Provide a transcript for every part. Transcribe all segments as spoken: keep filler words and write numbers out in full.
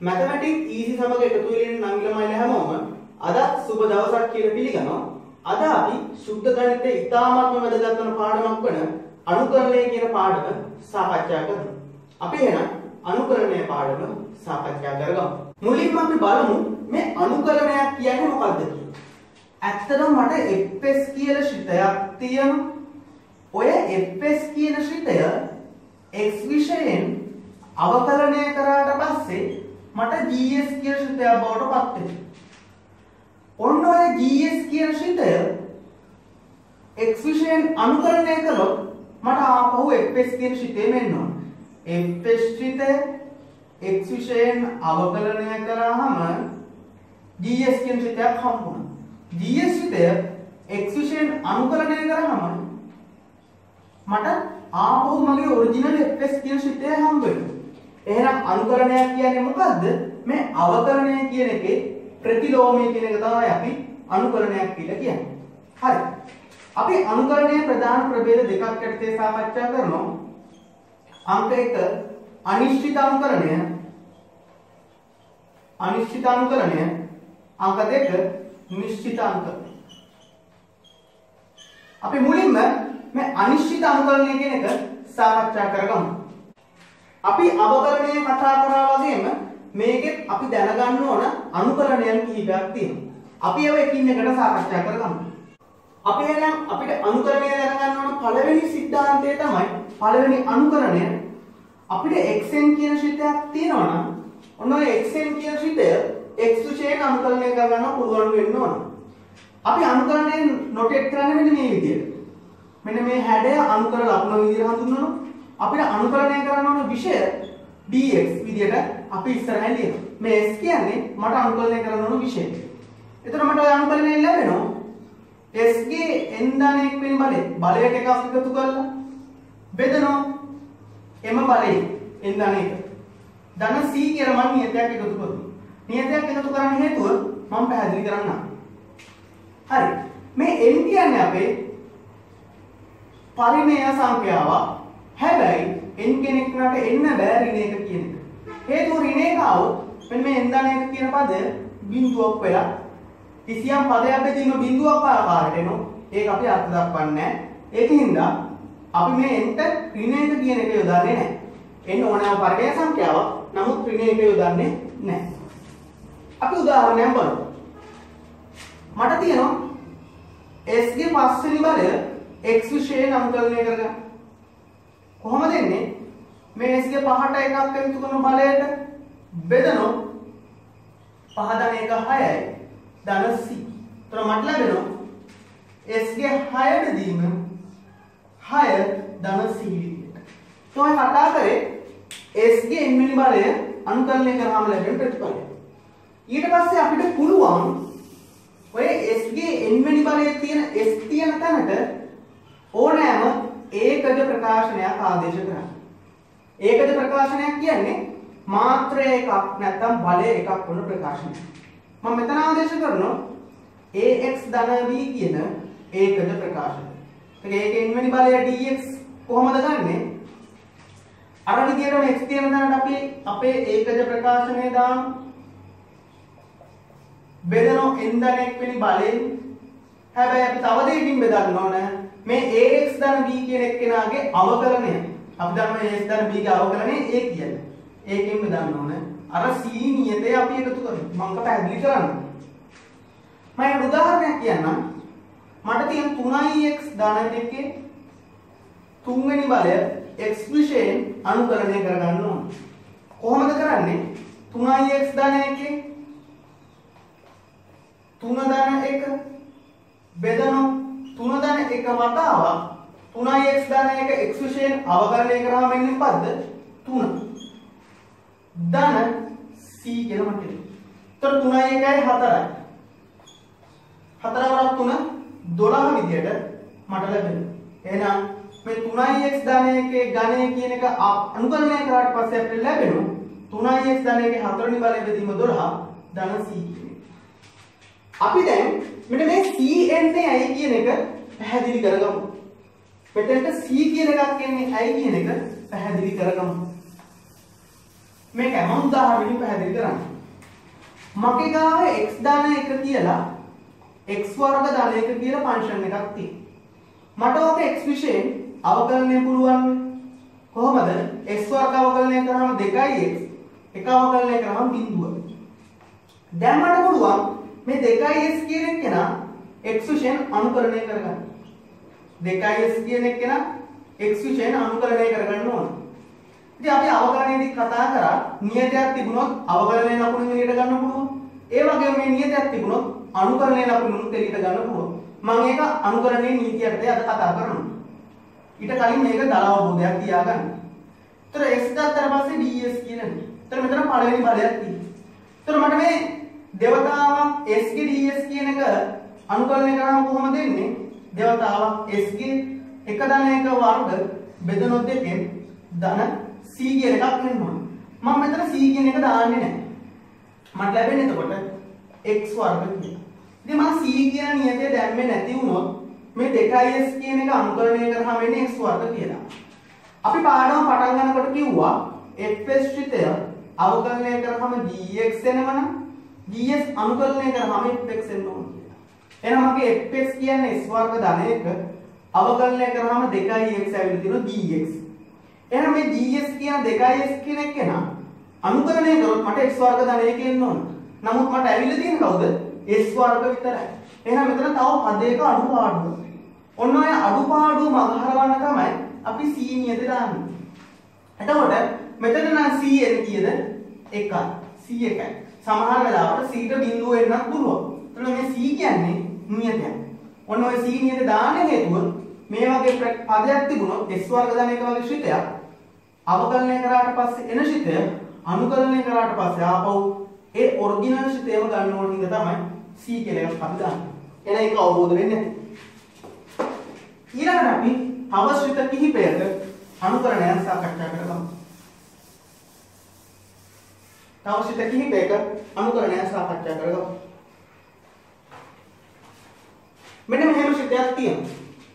Mathematics easy සමග එකතු වෙලින් නංගිල මයිල හැමෝම අද සුබ දවසක් කියලා පිළිගනවා. අද අපි සුද්ධ ගණිතයේ ඉතාමත්ම වැදගත් වන පාඩමක් වන අනුකරණය කියන පාඩම සාකච්ඡා කරමු. අපි එහෙනම් අනුකරණය පාඩම සාකච්ඡා කරගමු. මුලින්ම අපි බලමු මේ අනුකරණයක් කියන්නේ මොකක්ද කියලා. ඇත්තටම මට fs කියලා ශ්‍රිතයක් තියෙනවා. ඔය fs කියන ශ්‍රිතය x විෂයෙන් අවකලනය කරාට පස්සේ මට gs කියන ශ්‍රිතය බවට පත් වෙනවා. ඔන්න ඔය gs කියන ශ්‍රිතය x විෂයෙන් අනුකරණය කළොත් මට ආපහු fs කියන ශ්‍රිතය මෙන්න ඕන. fs ශ්‍රිතය x විෂයෙන් අවකලනය කරාම gs කියන ශ්‍රිතයක් හම්බුණා. gs ශ්‍රිතය x විෂයෙන් අනුකරණය කරාම මට ආපහු මගේ ඔරිජිනල් fs කියන ශ්‍රිතය හම්බ වෙනවා. එහෙනම් අනුකරණයක් කියන්නේ මොකද්ද? මේ අවකලනය කියන එකේ ප්‍රතිලෝමය කියන එක තමයි අපි අනුකරණයක් කියලා කියන්නේ. හරි. අපි අනුකරණයේ ප්‍රධාන ප්‍රභේද දෙකක් යටතේ සාකච්ඡා කරනවා. අංක එක අනිශ්චිත අනුකරණය, අනිශ්චිත අනුකරණය, අංක දෙක නිශ්චිත අනුකරණය. අපි මුලින්ම මේ අනිශ්චිත අනුකරණය කියන එක සාකච්ඡා කරගමු. අපි අවකලනයේ කතා කරා වගේම මේකෙත් අපි දැනගන්න ඕන අනුකරණයන් කිහිපයක් තියෙනවා. අපි ඒව එකින් එකට සාකච්ඡා කරගමු. අපි එහෙනම් අපිට අනුකරණය දැනගන්න ඕන පළවෙනි સિદ્ધාන්තය තමයි පළවෙනි අනුකරණය. අපිට xn කියන ශ්‍රිතයක් තියෙනවා නම් ඔන්න ඔය xn කියන ශ්‍රිතය x විෂයෙන් අනුකරණය කරගන්න පුළුවන් වෙන්න ඕන. අපි අනුකරණය නොටේට් කරන්නේ මෙන්න මේ විදිහට. මෙන්න මේ හැඩය අනුකර ලකුණ විදිහට හඳුන්වනවා. අපිට අනුකරණය කරන්න ඕන විෂය dx විදිහට අපි ඉස්සරහින් ලියනවා. මේ s කියන්නේ මට අනුකරණය කරන්න ඕන විෂය. එතකොට මට ඔය අනුකරණය ලැබෙනවා s ගේ n ධන එක් වෙනි බලය බලයට එකක් එකතු කරලා බෙදනවා m බලය n ධන එක. ධන c කියලා මම නියතයක් එකතු කරනවා. නියතයක් එකතු කරන්න හේතුව මම පැහැදිලි කරන්නම්. හරි. මේ n කියන්නේ අපේ පරිමේය සංඛ්‍යාවක්. හැබැයි n කෙනෙක් නට එන්න බෑ ඍණ එක කියන එක. හේතුව ඍණ එක આવොත් මෙන්න මේ n ධන එක කියන පදය බිඳුවක් වෙලා කිසියම් පදයක් බෙදීම බිඳුවක් ආකාරයට එනවා. ඒක අපි අර්ථ දක්වන්නේ නැහැ. ඒකින්ද අපි මේ n ට ඍණ එක කියන එක යොදන්නේ නැහැ. n ඕනෑම පරිමේය සංඛ්‍යාවක්. නමුත් ඍණ එක යොදන්නේ නැහැ. අපි උදාහරණයක් බලමු. මට තියෙනවා s ගේ පස්වෙනි බලය x විෂයෙන් අනුකරණය කරගන්න. කොහොමද එන්නේ? මේ s ගේ පහට එකක් එකතු කරන බලයට බෙදනවා. පහ ධන එක හයයි ධන c. එතන මට ලැබෙනවා s ගේ හය බෙදීම හය ධන c විදිහට. තමයි කතා කරේ s ගේ n වෙනි බලය අනුකරණය කරාම ලැබෙන ප්‍රතිඵලය. ඊට පස්සේ අපිට පුළුවන් ඔය s ගේ n වෙනි බලයේ තියෙන s තියෙන තැනට ඕනෑම ඒකජ ප්‍රකාශනයක් ආදේශ කරන්න. ඒකජ ප්‍රකාශනයක් කියන්නේ මාත්‍රය එකක් නැත්නම් බලය එකක් වන ප්‍රකාශනයක්. මම මෙතන ආදේශ කරනවා ax ධන b කියන ඒකජ ප්‍රකාශනය. ඒක ඒකෙන් වෙනි බලය dx කොහොමද ගන්නෙ? අර විදියටම x තියෙන තැනට අපි අපේ ඒකජ ප්‍රකාශනය දාමු. බෙදනවා n ධන එක් වෙනි බලයෙන්. හැබැයි අපි තව දෙයකින් බෙදන්න ඕන. මේ ax ධන b කියන එක්කෙනාගේ අවකලනය. අපි දන්නවා ax ධන b ගේ අවකලනය a කියන්නේ. ඒකෙන් බෙදන්න ඕන. අර c නියතය අපි එකතු කරමු. මම පැහැදිලි කරන්න. මම උදාහරණයක් කියන්නම්. මට තියෙන තුනයි x ධන දෙකේ තුන්වෙනි බලය x විෂයෙන් අනුකරණය කරගන්න ඕන. කොහොමද කරන්නේ? තුනයි x ධන එකේ තුන ධන එක බෙදනවා තුන ධන එක වතාවක් තුනයි x ධන එක x විෂයෙන් අවකලනය කරාම එන්නේ මොකද්ද? තුන ධන c කියලා මට එනවා. ඒතර තුනයි එකයි හතරයි. හතර වරක් තුන දොළහ විදියට මට ලැබෙනවා. එහෙනම් මේ තුනයි x ධන එකේ ඝනය කියන එක අනුකරණය කරාට පස්සේ අපිට ලැබෙනවා තුනයි x ධන එකේ හතරවෙනි බලය බෙදීම දොළහ ධන c කියන එක. අපි දැන් මෙන්න මේ c එන්නේ ඇයි කියන එක පැහැදිලි කරගමු. මෙතනට c කියන එකක් එන්නේ ඇයි කියන එක පැහැදිලි කරගමු. මේක මම උදාහරණයක් පැහැදිලි කරන්නේ. මගේ ගාව x දාන එක කියලා x වර්ග දාන එක කියලා ෆන්ක්ෂන් එකක් තියෙනවා. මට ඕක x විශේෂයෙන් අවකලනය පුළුවන්. කොහොමද? x වර්ග අවකලනය කරාම දෙකයි x එක අවකලනය කරාම බිඳුව. දැන් මට පුළුවන් මේ දෙකයි s කියන එක නා x විශේෂයෙන් අනුකරණය කරගන්න. දෙකයි s කියන එක නා x විශේෂයෙන් අනුකරණය කරගන්න ඕන. ඉතින් අපි අවකලනයේදී කතා කරා නියතයක් තිබුණොත් අවකලනය ලකුණු එළියට ගන්න පුළුවන්. ඒ වගේම මේ නියතයක් තිබුණොත් අනුකරණය ලකුණු එළියට ගන්න පුළුවන්. මම ඒක අනුකරණයේ නීතියටද අද කතා කරනවා. ඊට කලින් මේක දල අවබෝධයක් තියාගන්න. ඒතර x ගත්තට පස්සේ ds කියන්නේ. ඒතර මෙතන පළවෙනි බලයක් තියෙනවා. ඒතර මට මේ දෙවතාවක් s ගේ ds කියන එක අනුකරණය කරාම කොහොමද එන්නේ? දෙවතාවක් s ගේ එක ධන එක වර්ග බෙදනොත් දෙකෙන් ධන c කියන එකක් වෙනවා. මම මෙතන c කියන එක දාන්නේ නැහැ. මට ලැබෙන්නේ එතකොට x වර්ග කියලා. ඉතින් මම c කියන නියතය දැම්මේ නැති වුණොත් මේ දෙකයි s කියන එක අනුකරණය කරාම එන්නේ x වර්ග කියලා. අපි පාඩම පටන් ගන්නකොට කිව්වා f ශ්‍රිතය අවකලනය කරාම dx එනවනම් ds අනුකරණය කරාම fx එන්න ඕන කියලා. එහෙනම් අපේ fx කියන්නේ s වර්ග ධන එක අවකලනය කරාම දෙකයි x ඇවිල්ලා තියෙනවා dx. එහෙනම් මේ ds කියන දෙකයි s කියන එක නා අනුකරණය කරොත් මට x වර්ග ධන එක එන්න ඕන. නමුත් මට ඇවිල්ලා තියෙන්නේ කවුද? s වර්ග විතරයි. එහෙනම් මෙතන තව පදයක අඩුපාඩුවක්. ඔන්න ඔය අඩුපාඩුව මගහරවන්න තමයි අපි c නියත දාන්නේ. එතකොට මෙතන නම් c එන්නේ කීයද? එකයි. c එකයි. සමහර වෙලාවට c ට බිඳුව එන්නත් පුළුවන්. එතකොට මේ c කියන්නේ නියතයක්. ඔන්න ඔය c නියත දාන්න හේතුව මේ වගේ පදයක් තිබුණොත් s වර්ග ධන එක වගේ ශ්‍රිතයක් අවකලනය කරාට පස්සේ එන ශ්‍රිතය අනුකලනය කරාට පස්සේ ආපහු ඒ ඔරිජිනල් ශ්‍රිතයම ගන්න ඕන හින්දා තමයි c කියලා එකක් අපි දාන්නේ. එන එක අවබෝධ වෙන්නේ නැහැ. ඊළඟට අපි තව ශ්‍රිත කිහිපයක අනුකරණයන් සාකච්ඡා කරමු. තව ශ්‍රිත කිහිපයක අනුකරණයන් සාකච්ඡා කරමු. මෙන්න මෙහෙම ශ්‍රිතයක් තියෙනවා.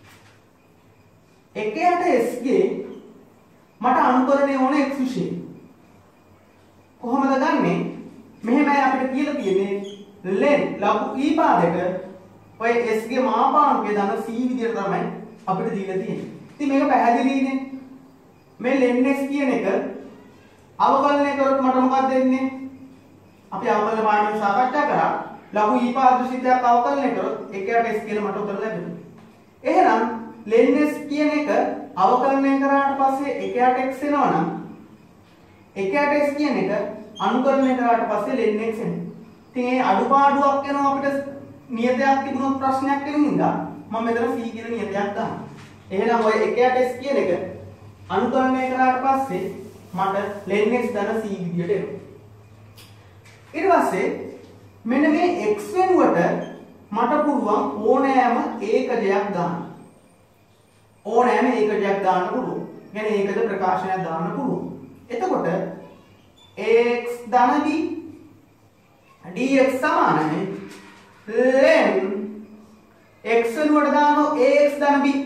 එකයට s ගේ මට අනුකරණය ඕන x විශේෂ. කොහොමද ගන්නෙ? මෙහෙමයි අපිට කියලා තියෙන්නේ len ලඝු ඊපාදක ඔය s ගේ මාපාංකය ධන c විදියට තමයි අපිට දීලා තියෙන්නේ. ඉතින් මේක පැහැදිලිනේ. මේ len s කියන එක අවකලනය කරොත් මට මොකක්ද දෙන්නේ? අපි අවකලන පාඩම සාකච්ඡා කරා ලඝු ඊපාද ශ්‍රිතයක් අවකලනය කරොත් එකයට s කියලා මට උත්තර ලැබෙනවා. එහෙනම් len s කියන එක අවකලනය කරාට පස්සේ එකයට x එනවනම් එකයට s කියන එක අනුකරණය කරාට පස්සේ len x එනවා. ඉතින් ඒ අඩුපාඩුවක් වෙනවා අපිට නියතයක් තිබුණොත් ප්‍රශ්නයක් වෙන හින්දා මම මෙතන c කියන නියතයක් දානවා. එහෙනම් ඔය එකයට s කියන එක අනුකරණය කරාට පස්සේ මට len x ධන c විදියට එනවා. ඊට පස්සේ මෙන්න මේ x වෙනුවට මට පුළුවන් ඕනෑම ඒකකයක් දාන්න. ඕනෑම ඒකකයක් දාන්න පුළුවන්. يعني ඒකද ප්‍රකාශනයක් දාන්න පුළුවන්. එතකොට ax ධන b dx සමානයි len x වෙනුවට දානවා ax ධන b.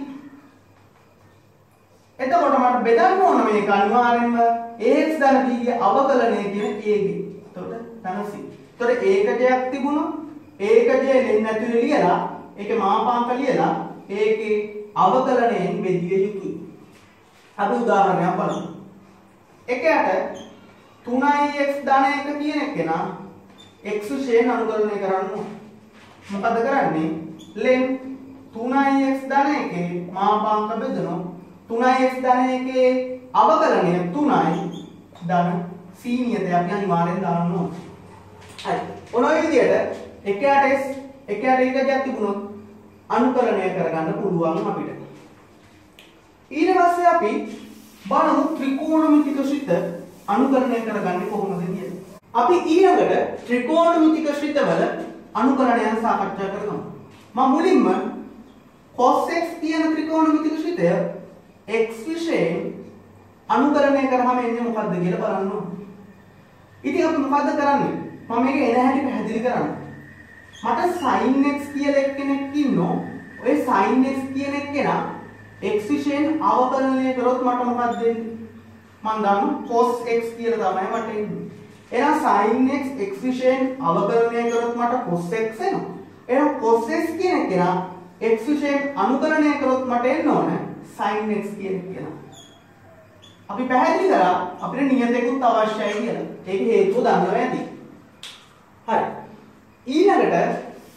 එතකොට මට බෙදන්න ඕන මේක අනිවාර්යෙන්ම ax ධන b ගේ අවකලනය කියන a ගේ. එතකොට ධන c. එතකොට ඒකකයක් තිබුණොත් ඒකකයේ len ඇතුලේ ලියලා ඒකේ මාපාංක ලියලා ඒකේ අවකලනයෙන් බෙදිය යුතුයි. අපි උදාහරණයක් බලමු. එකයට තුනයි x ධන එක කියන එක නා x ශේන අනුකරණය කරන්න ඕන. මොකද කරන්නේ? len තුනයි x ධන එකේ මාපාංක බෙදනවා. තුනයි x ධන එකේ අවකලනය තුනයි ධන c නියතය අපි අනිවාර්යෙන් දාන්න ඕන. හරි. ඔන ඔය විදිහට එකයට s එකයට ඒකකයක් තිබුණොත් අනුකරණය කරගන්න පුළුවන් අපිට. ඊට පස්සේ අපි බලමු ත්‍රිකෝණමිතික ශ්‍රිත අනුකරණය කරගන්නේ කොහොමද කියලා. අපි ඊළඟට ත්‍රිකෝණමිතික ශ්‍රිතවල අනුකරණයන් සාකච්ඡා කරමු. මම මුලින්ම cos x කියන ත්‍රිකෝණමිතික ශ්‍රිතය x විශේෂයෙන් අනුකරණය කරාම එන්නේ මොකද්ද කියලා බලන්න ඕනේ. ඉතින් අපි මොකද්ද කරන්නේ? මම මේක එන හැටි පැහැදිලි කරන්න. මට sin x කියලා එක්කෙනෙක් ඉන්නෝ. ඔය sin x කියන එක්කෙනා x විශේෂයෙන් අවකලනය කරොත් මට මොකක්ද වෙන්නේ? මම දන්නවා cos x කියලා තමයි මට එන්නේ. එහෙනම් sin x x විශේෂයෙන් අවකලනය කරොත් මට cos x එනවා. එහෙනම් cos x කියන කෙනා x විශේෂයෙන් අනුකලනය කරොත් මට එන්න ඕන sin x කියන කෙනා. අපි පැහැදිලි කරා අපිට නියතයකුත් අවශ්‍යයි කියලා. ඒක හේතුව දන්නවා ඇති. හරි. ඊළඟට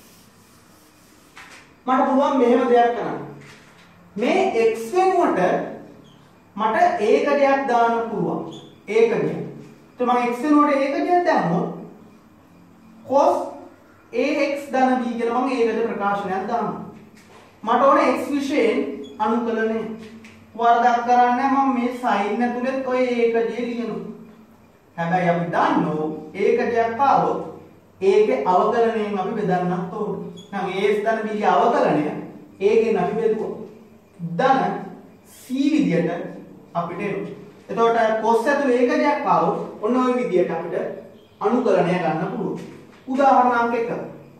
මට පුළුවන් මෙහෙම දෙයක් කරන්න. මේ x වෙනුවට මට ඒකකයක් දාන්න පුළුවන්. ඒකකය. તો මම x වෙනුවට ඒකකයක් දැම්මොත් cos ax ධන b කියලා මම ඒකද ප්‍රකාශනයක් දානවා. මට ඕනේ x විශේෂයෙන් අනුකලනය. වරදක් කරන්නේ මම මේ sin ඇතුළෙත් ඔය ඒකකය ලියනවා. හැබැයි අපි දන්නෝ ඒකකයක් ආවොත් ඒකේ අවකලනයෙන් අපි බෙදන්නත් ඕනේ. නම් a ධන b ගේ අවකලනය ඒකෙන් අපි බෙදුවා. ධන c විදියට අපිට එනවා. එතකොට cos ඇතුළේ ඒකකයක් ආවොත් ඔන්න ඔය විදියට අපිට අනුකලනය ගන්න පුළුවන්. උදාහරණයක් එක.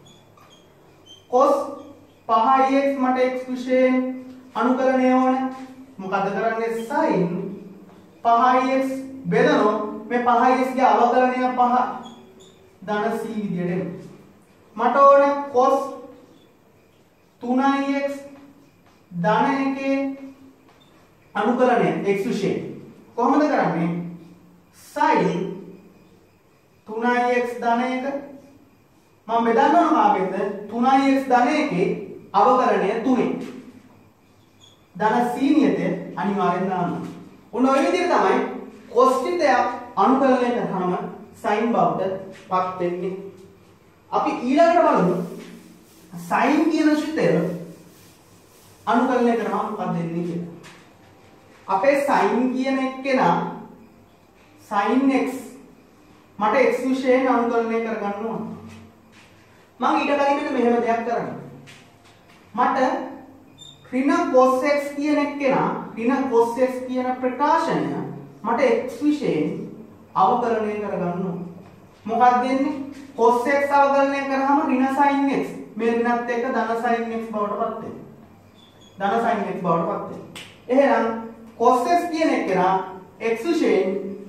cos පහයි x මට x විශේෂයෙන් අනුකලනය ඕනේ. මොකද කරන්නේ sin පහයි x බෙදනොත් මේ පහයි x ගේ අවකලනය පහ ධන c විදියට එනවා. මට ඕනේ cos තුනයි x ධන එකේ අනුකලනය x විශේෂයෙන් කොහොමද කරන්නේ? sin තුනයි x ධන එක මම බෙදන්න ඕන කාගෙද? තුනයි x ධන එකේ අවකලනය තුනේ. ධන c නියතය අනිවාර්යෙන් දාන්න. උන ඔය විදිහට තමයි cos ටිකයක් අනුකලනය කරාම sin බවට පත් වෙන්නේ. අපි ඊළඟට බලමු sin කියන ශිතය අනුකලනය කරාම මොකක්ද වෙන්නේ කියලා. අපේ sin කියන එක්කෙනා sin x මට x විශේෂයෙන් අනුකලනය කරගන්න ඕන. මම ඊට කලින් මෙන්න මෙහෙම දෙයක් කරනවා. මට ඍණ cos x කියන එක්කෙනා ඍණ cos x කියන ප්‍රකාශනය මට x විශේෂයෙන් අවකලනය කරගන්න ඕන. මොකක්ද වෙන්නේ? cos x අවකලනය කරාම ඍණ sin x මේ ඍණත් එක්ක ධන sin x බවට පත් වෙනවා. ධන sin x බවට පත් වෙනවා. එහෙනම් cos x කියන එක්කෙනා x විශේෂයෙන්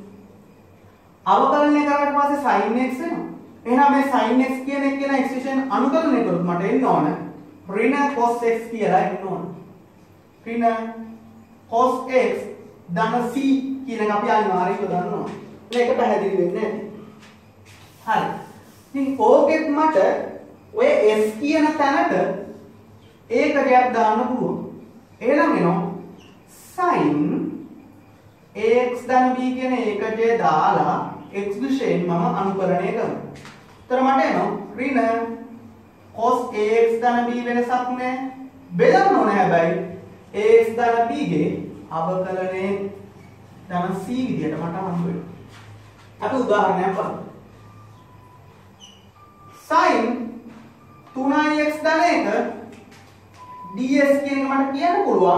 අවකලනය කරාට පස්සේ sin x වෙනවා. එහෙනම් මේ sin x කියන එක්කෙනා x විශේෂයෙන් අනුකලනය කරොත් මට එන්න ඕන ඍණ cos x කියලා එන්න ඕන. ඍණ cos x ධන c කියන එක අපි අනිවාර්යයෙන්ම දන්නවා. මේක පැහැදිලි වෙන්නේ නැති. හරි. ඉතින් ඕකෙත් මට ඔය s කියන තැනට ඒකකයක් දාන්න පුළුවන්. එහෙනම් එනවා sin ax ධන b කියන ඒකකය දාලා x විශේෂයෙන් මම අනුකලනය කරනවා. එතකොට මට එනවා ඍණ cos ax ධන b වෙනසක් නැහැ. බෙදන්න ඕනේ හැබැයි ax ධන b ගේ අවකලනයේ ධන c විදියට මට හම්බ වෙනවා. අපි උදාහරණයක් බලමු. sin තුනයි x ධන එක ds කියන එක මට කියන්න පුළුවන්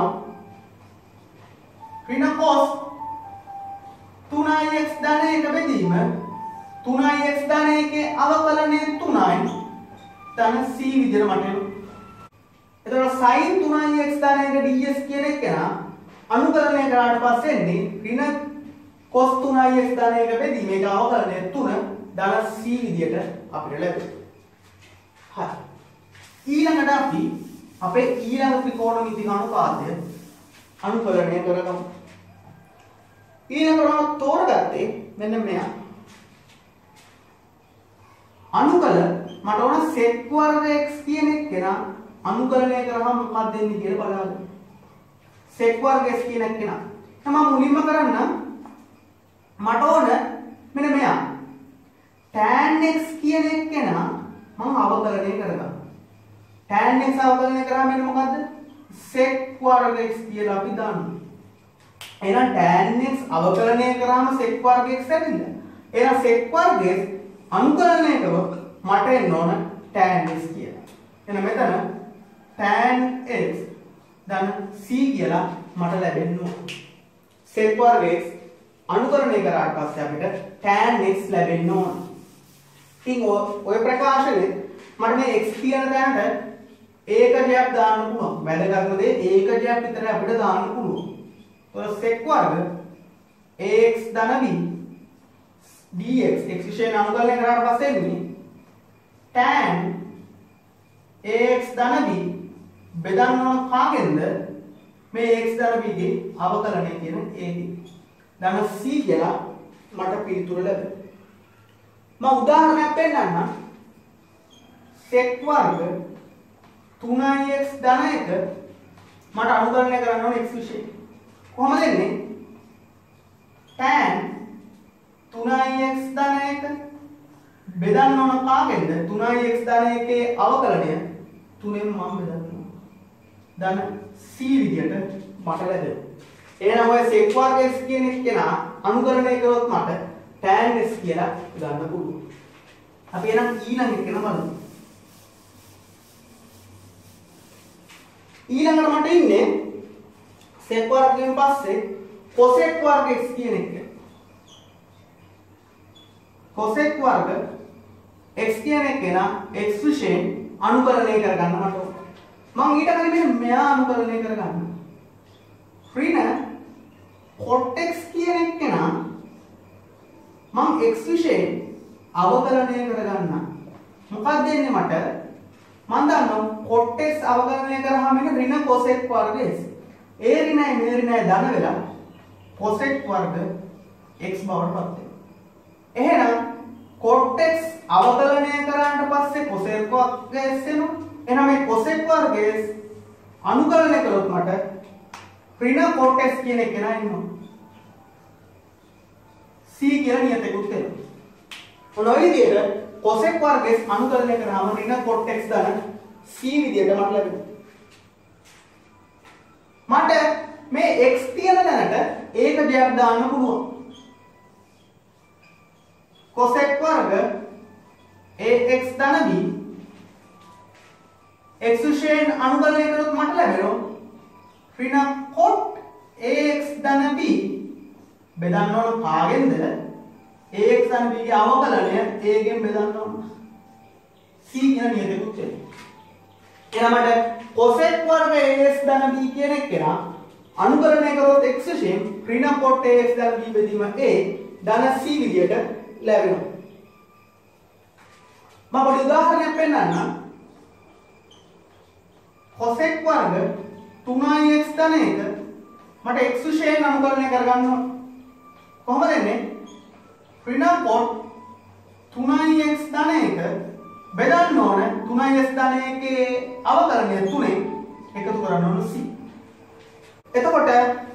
ඍණ cos තුනයි x ධන එක බෙදීම තුනයි x ධන එකේ අවකලනය තුනයි ධන c විදියට මට එනවා. එතකොට sin තුනයි x ධන එක ds කියන එක නා අනුකලනය කරාට පස්සේ එන්නේ ඍණ cos තුනයි x ධන එක බෙදීම ඒක අවකලනය තුන ධන c විදියට අපිට ලැබෙනවා. හරි. ඊළඟට අපි අපේ ඊළඟ ත්‍රිකෝණමිතික අනුපාතය අනුකලනය කරගමු. ඊළඟට තෝරගත්තේ මෙන්න මෙයා. අනුකල මට ඕන sec වර්ග x කියන එක කෙනා අනුකලනය කරාම මොකක්ද වෙන්නේ කියලා බලන්න. sec වර්ග x කියන එක කෙනා. මම මුලින්ම කරන්න මට ඕන මෙන්න මෙයා. tan x කියන එක කෙනා මම අවකලනය කරගන්නවා. tan x අවකලනය කරාම එන්නේ මොකද්ද? sec වර්ග x කියලා අපි දානවා. එහෙනම් tan x අවකලනය කරාම sec වර්ග x ඇවිල්ලා. එහෙනම් sec වර්ග x අනුකලනය කරොත් මට එන්න ඕන tan x කියලා. එහෙනම් මෙතන tan x ධන c කියලා මට ලැබෙන්න ඕන. sec වර්ග x අනුකලනය කරාට පස්සේ අපිට tan x ලැබෙන්න ඕන. ඉතින් ඔය ප්‍රකාශනේ මට මේ x කියන තැනට ඒකකයක් දාන්න පුළුවන්. වැදගත්ම දේ ඒකකයක් විතරයි අපිට දාන්න පුළුවන්. ඒක sec වර්ග ax ධන b dx x විශේෂයෙන් අනුකලනය කරාට පස්සේ එන්නේ tan ax ධන b බෙදන්න ඕන කාගෙන්ද මේ x ධන b ගේ අවකලනය කියන ඒකේ ධන c කියලා මට පිළිතුර ලැබෙනවා. මම උදාහරණයක් පෙන්නන්නම්. sec වර්ග තුනයි x ධන එක මට අනුකලනය කරන්න ඕනේ x විශේෂයෙන්. කොහොමද එන්නේ? tan තුනයි x ධන එක බෙදන්න ඕන කාගෙන්ද තුනයි x ධන එකේ අවකලනය තුනෙන් මම බෙදන්න ධන c විදියට මට ලැබෙනවා. එහෙනම් ඔය sec වර්ග x කියන එක කෙනා අනුකරණය කරොත් මට tan x කියලා ගන්න පුළුවන්. අපි එහෙනම් ඊළඟ එක ගැන බලමු. ඊළඟට මට ඉන්නේ sec වර්ගයෙන් පස්සේ cosec වර්ග x කියන එක. cosec වර්ග x කියන එක කෙනා x විශේෂයෙන් අනුකරණය කරගන්න මට ඕන. මම ඊට කලින් මෙයා අනුකරණය කරගන්න. ඍණ cot x කියන එක කෙනා මම x විශේෂයෙන් අවකලනය කරගන්න. මොකක්ද දෙන්නේ මට? මම දන්නවා cot x අවකලනය කරාම එන ඍණ cosec වර්ග x. ඒ ඍණයි මේ ඍණයි ධන වෙලා cosec වර්ග x බවට පත් වෙනවා. එහෙනම් cot x අවකලනය කරාට පස්සේ cosec වර්ග x එනවා. එහෙනම් මේ cosec වර්ග x අනුකලනය කළොත් මට ඍණ cot x කියන එක නෑ ඉන්නවා. c කියලා නියතෙකුත් එනවා. ඔන්න ඔය විදිහට cosec වර්ග x අනුකලනය කරාම ඍණ cot x ධන c විදිහට මට ලැබෙනවා. මට මේ x තියෙන දැනට ඒකජයක් දාන්න පුළුවන්. cosec වර්ග ax ධන b x විශේෂයෙන් අනුකලනය කරොත් මට ලැබෙනවා ඍණ cot ax ධන b බෙදන්න ඕන කාගෙන්ද ax ධන b ගේ අවකලනය a ගෙන් බෙදන්න ඕන c කියන නියතෙකුත් වෙනවා. එහෙනම් මට cosec වර්ග ax ධන b කියන එක කෙනා අනුකලනය කරොත් x විශේෂයෙන් ඍණ cot ax ධන b බෙදීම a ධන c විදියට ලැබෙනවා. මම පොඩි උදාහරණයක් පෙන්නන්නම්. cosec වර්ග තුනයි x ධන එක මට x විශේෂයෙන් අනුකලනය කරගන්න ඕන. කොහොමද එන්නේ? ඍණ cot තුනයි x ධන එක බෙදන්න ඕන තුනයි x ධන එකේ අවකලනය තුනෙන් එකතු කරන්න ඕන c. එතකොට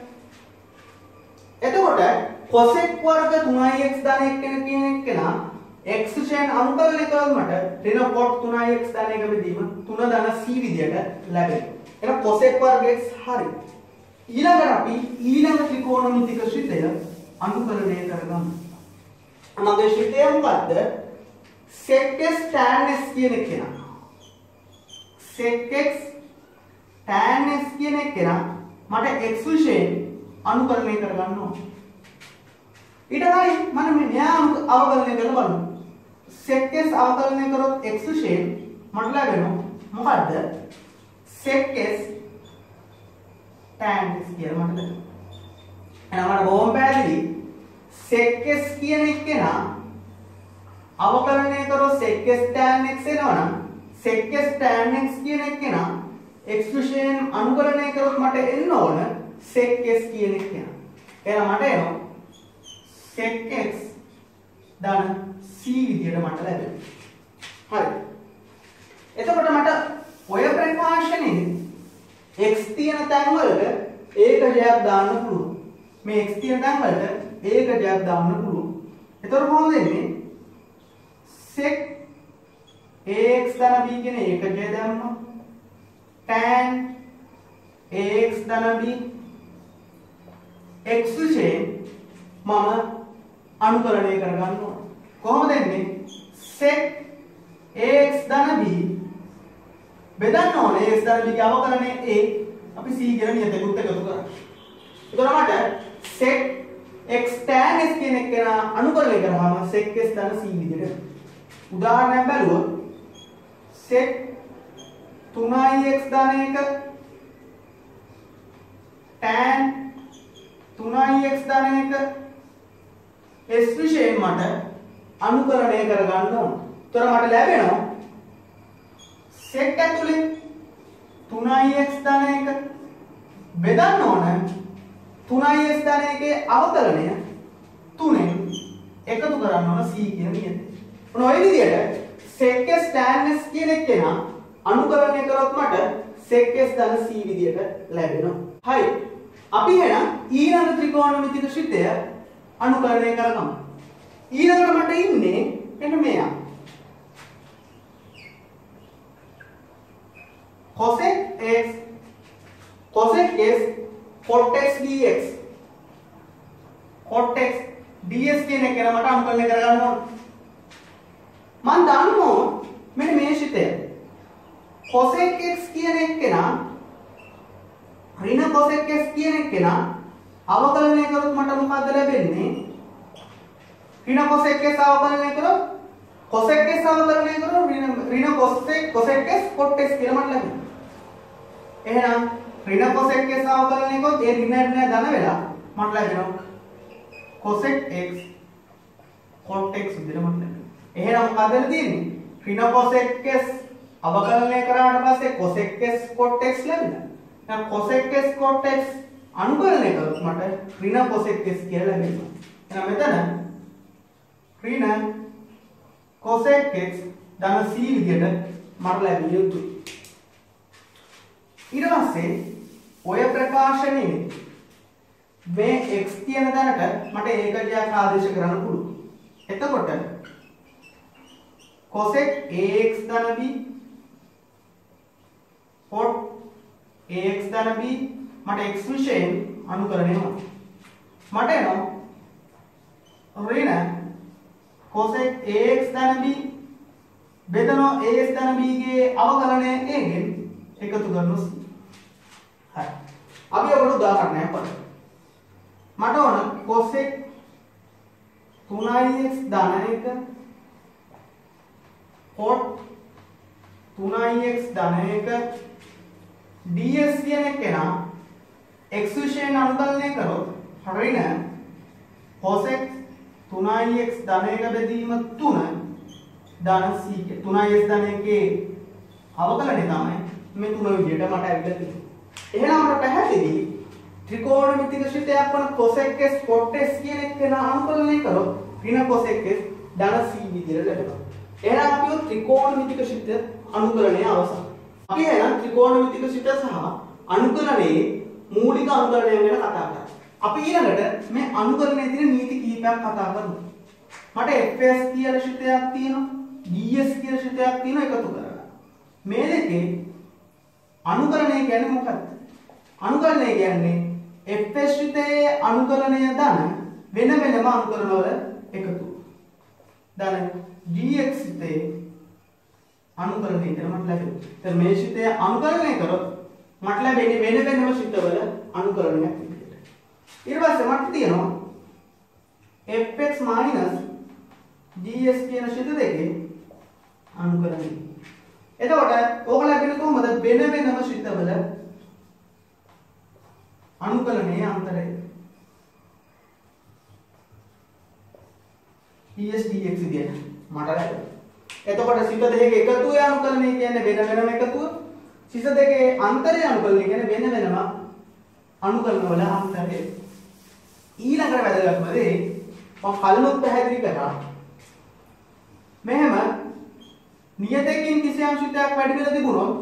එතකොට cosec වර්ග තුනයි x ධන එක කියන එක කෙනා x විශේෂයෙන් අනුකලනය කරොත් මට ඍණ cot තුනයි x ධන එක බෙදීම තුන ධන c විදියට ලැබෙනවා. එහෙනම් cosec වර්ග x හරි. ඊළඟට අපි ඊළඟ ත්‍රිකෝණමිතික ශ්‍රිතය අනුකලනය කරගමු. මගේ ශ්‍රිතය මොකද්ද? sec x tan x කියන එක කෙනා. sec x tan x කියන එක කෙනා මට x විශේෂයෙන් අනුකලනය කරගන්න ඕනේ. ඊට කලින් මම මෙයා අවකලනය කරලා බලමු. sec x අවකලනය කරොත් x විශේෂයෙන් මට ලැබෙනවා මොකද්ද? sec x tan x කියලා මට ලැබෙනවා. එහෙනම් මට බොහොම පැහැදිලි sec x කියන එක කෙනා අවකලනය කරොත් sec x tan x එනවනම් sec x tan x කියන එක කෙනා x විශේෂයෙන් අනුකලනය කරොත් මට එන්න ඕන sec x කියන එක කෙනා. එහෙනම් මට එනවා sec x ධන c විදියට මට ලැබෙනවා. හරි. එතකොට මට ඔය ප්‍රකාශනයේ x තියෙන තැන් වලට ඒකජයක් දාන්න පුළුවන්. මේ x තියෙන තැන් වලට ඒකජයක් දාන්න පුළුවන්. එතකොට කොහොමද එන්නේ? sec ax ධන b කියන ඒකජය දැම්මා. tan ax ධන b x විශේෂයෙන් මම අනුකලනය කරගන්න ඕන. කොහොමද එන්නේ? sec ax ධන b බෙදන්න ඕනේ ax ධන b ගේ අවකලනය a අපි c කියලා නියතෙකුත් එකතු කරා. එතකොට මට sec x tan x කියන එක අනුකලනය කරාම sec x ධන c විදිහට උදාහරණයක් බලුවොත් sec තුනයි x ධන එක tan තුනයි x ධන එක S විශේෂයෙන් මට අනුකරණය කරගන්න ඕන. ඒතර මට ලැබෙනවා sec ඇතුලේ තුනයි x ධන එක බෙදන්න ඕන තුනයි x ධන එකේ අවකලනය තුනෙන් එකතු කරන්න ඕන c කියන නියතය. මොන ඔය විදිහට sec s tan s කියන එක නා අනුකරණය කරොත් මට sec s ධන c විදිහට ලැබෙනවා. හරි. අපි එහෙනම් ඊළඟ ත්‍රිකෝණමිතික ශිතය අනුකරණය කරගමු. ඊළඟට මට ඉන්නේ මෙන්න මෙයා. cosec x cosec s cot x dx cot x ds කියන එක මට අනුකරණය කරගන්න ඕන. මම දන්නවා මෙන්න මේ ශිතය cosec x කියන එක නා ඍණ cosec x කියන එක නා අවකලනය කරොත් මට මොකද්ද ලැබෙන්නේ? ඍණ cosec x අවකලනය කරොත් cosec x අවකලනය කරොත් ඍණ ඍණ cosec cosec x cot x කියලා මට ලැබෙනවා. එහෙනම් ඍණ cosec x අවකලනය කරොත් ඒ ඍණ ඍණ ධන වෙලා මට ලැබෙනවා cosec x cot x විදිහට මට ලැබෙනවා. එහෙනම් මොකද තියෙන්නේ? ඍණ cosec x අවකලනය කරාට පස්සේ cosec x cot x ලැබෙනවා. දැන් cosec x cot x අනුකලනය කරොත් මට ඍණ cosec x කියලා ලැබෙනවා. එහෙනම් මෙතන ඍණ cosec x ධන c විදිහට මට ලැබිය යුතුයි. ඊට පස්සේ ඔය ප්‍රකාශනයේ මේ x කියන තැනට මට ඒකකයක් ආදේශ කරන්න පුළුවන්. එතකොට cosec ax ධන b cot ax ධන b මට x විශේෂයෙන් අනුකරණය වෙනවා. මට එනවා ඍණ cosec ax ධන b බෙදනවා as ධන b ගේ අවකලනය a ගෙන් එකතු කරනවා c. හරි. අපි ඔබට උදාහරණයක් බලමු. මට ඕන cosec තුනයි x ධන එක cot තුනයි x ධන එක ds කියන එක නා x විශේෂයෙන් අනුකලනය කරොත් ඍණ cosec තුනයි x ධන එක බෙදීම තුන ධන c තුනයි x ධන එකේ අවකලනය තමයි මේ තුන විදිහට මට ඇවිල්ලා තියෙන්නේ. එහෙනම් මට පැහැදිලි ත්‍රිකෝණමිතික ශිතයක් වන cosec s cot x කියන එක නා අනුකලනය කරොත් ඍණ cosec s ධන c විදිහට ලැබෙනවා. එහෙනම් අපි ත්‍රිකෝණමිතික ශිත අනුකලනය අවසන්. අපි එහෙනම් ත්‍රිකෝණමිතික ශිත සහ අනුකලනයේ මූලික අනුකරණය ගැන කතා කරමු. අපි ඊළඟට මේ අනුකරණයේ තියෙන නීති කිහිපයක් කතා කරමු. මට fs කියලා ශිතයක් තියෙනවා, ds කියලා ශිතයක් තියෙනවා එකතු කරලා. මේ දෙකේ අනුකරණය කියන්නේ මොකක්ද? අනුකරණය කියන්නේ fs ශිතයේ අනුකරණය ධන වෙන වෙනම අනුකරණ වල එකතු. ධන dx ශිතයේ අනුකරණය කරලා මට ලැබෙනවා. දැන් මේ ශිතය අනුකරණය කරොත් මට ලැබෙන්නේ වෙන වෙනම ශිතවල අනුකරණයක් විදිහට. ඊට පස්සේ මට තියෙනවා fx ds කියන ශිත දෙකේ අනුකරණය. එතකොට ඕක ලැබෙන්නේ කොහොමද? වෙන වෙනම ශිතවල අනුකරණයේ අන්තරය. ds dx විදිහට මට ලැබෙනවා. එතකොට ශිත දෙකේ එකතුවේ අනුකරණය කියන්නේ වෙන වෙනම එකතුව. ශිත දෙකේ අන්තරය අනුකලනය කියන්නේ වෙන වෙනම අනුකලන වල අන්තරය. ඊළඟට වැදගත්ම දේ මම කලිනුත් පැහැදිලි කරා. මෙහෙම නියතකින් කිසියම් ශිතයක් වැඩි වෙලා තිබුණොත්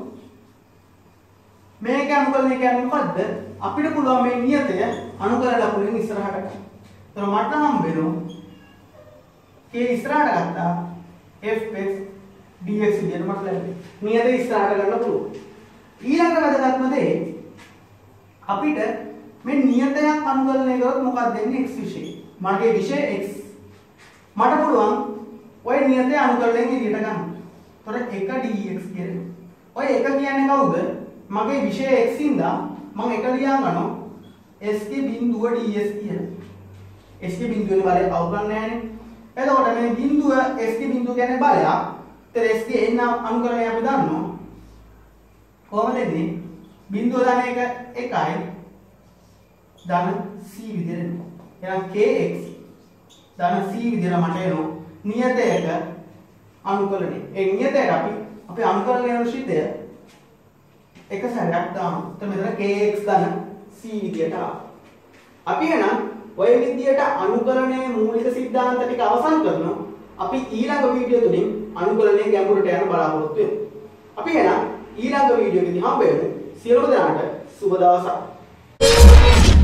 මේක අනුකලනය කියන්නේ මොකද්ද? අපිට පුළුවන් මේ නියතය අනුකලන ලකුණෙන් ඉස්සරහට ගන්න. ඒතර මට හම් වෙනවා k ඉස්සරහට ගත්තා fx dx විදියට මට ලැබෙනවා. නියතය ඉස්සරහට ගන්න පුළුවන්. ඊළඟ වැදගත්ම දේ අපිට මේ නියතයක් අනුකලනය කරොත් මොකක්ද වෙන්නේ? x විශේෂය. මගේ විශේෂය x. මට පුළුවන් ওই නියතය අනුකලනයෙන් එළියට ගන්න. ඒතර එක dx කියන්නේ. ඔය එක කියන්නේ කවුද? මගේ විශේෂය x ඉඳලා මම එක ලියා ගන්නවා s ගේ බිඳුව ds කියලා. s ගේ බිඳුවේ බලය කවුරුන් නැහැනේ. එතකොට මේ බිඳුව s ගේ බිඳුව කියන්නේ බලයක්. ඒතර s ගේ එන්න අනුකලනය අපි දන්නවා. කොහොමද එන්නේ? බිඳුව ධන එක එකයි ධන c විදිහට. එහෙනම් kx ධන c විදිහට මට එනවා නියතයක අනුකලනය. ඒ නියතයට අපි අපේ අනුකලනය කරන ශීතය එක සැරයක් දාමු. එතකොට මෙතන kx ධන c විදිහට ආවා. අපි එහෙනම් ඔය විදිහට අනුකලනයේ මූලික સિદ્ધාන්ත ටික අවසන් කරනවා. අපි ඊළඟ වීඩියෝ තුලින් අනුකලනයේ ගැඹුරට යන බලාපොරොත්තු වෙමු. අපි එහෙනම් ඊළඟ වීඩියෝ එකේදී හම්බ වෙමු. සියලුම දෙනාට සුබ දවසක්.